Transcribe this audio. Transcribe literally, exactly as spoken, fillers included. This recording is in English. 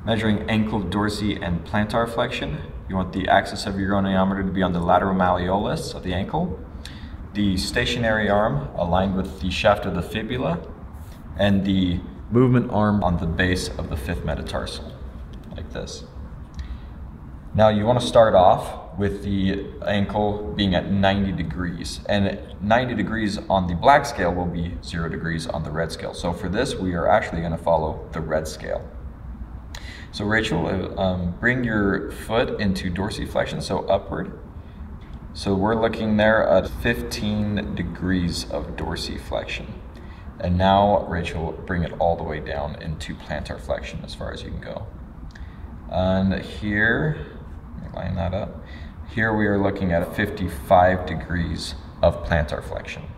Measuring ankle, dorsi, and plantar flexion. You want the axis of your goniometer to be on the lateral malleolus of the ankle, the stationary arm aligned with the shaft of the fibula, and the movement arm on the base of the fifth metatarsal, like this. Now you want to start off with the ankle being at ninety degrees, and ninety degrees on the black scale will be zero degrees on the red scale. So for this, we are actually going to follow the red scale. So Rachel, um, bring your foot into dorsiflexion, so upward. So we're looking there at fifteen degrees of dorsiflexion. And now, Rachel, bring it all the way down into plantar flexion as far as you can go. And here, let me line that up. Here we are looking at fifty-five degrees of plantar flexion.